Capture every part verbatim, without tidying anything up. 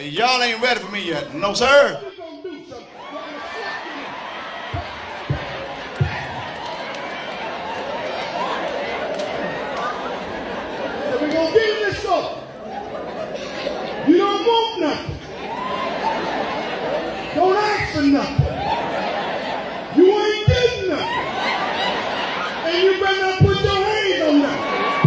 y'all ain't ready for me yet. No, sir. We're gonna do something. So we're gonna get in this stuff. You don't want nothing. Don't ask for nothing. You ain't getting nothing. And you better not put your hands on nothing.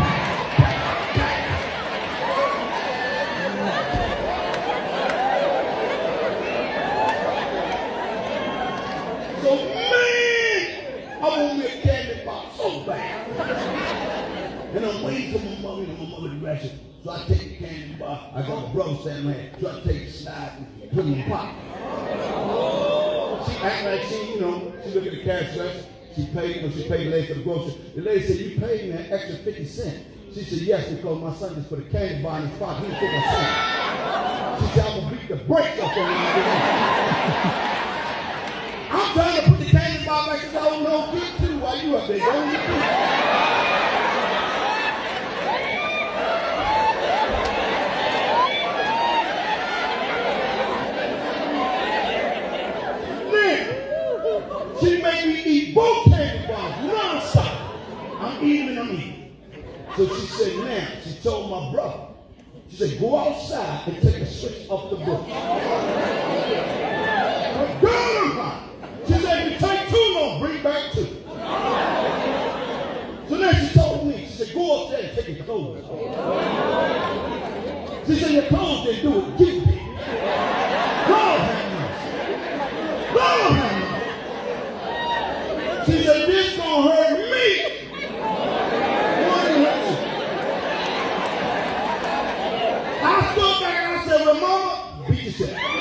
So, man, I want me a candy bar so bad. And I'm waiting for my mother and my mother to ration. So I take the candy bar. I got my brother standing there. So I take the slide and put it in the pot. She act like she, you know, she look at the cash register. She paid, you know, she paid the lady for the grocery. The lady said, you paid me an extra fifty cents. She said, yes, because my son just put a candy bar in his pocket. He didn't put my son. She said, I'm going to beat the brakes off on him. I'm trying to put the candy bar back in the old no get to while you up there. Don't you do She made me eat both candy bars non-stop. I'm eating and I'm eating. So she said, now, she told my brother, she said, go outside and take a switch off the book. She said, if you take too long, bring back two. So then she told me, she said, go upstairs and take your clothes off. She said, your clothes didn't do it. Give me. Lord have mercy. Lord have mercy. She said, this gonna hurt me. I stood back and I said, well, Mama, beat yourself.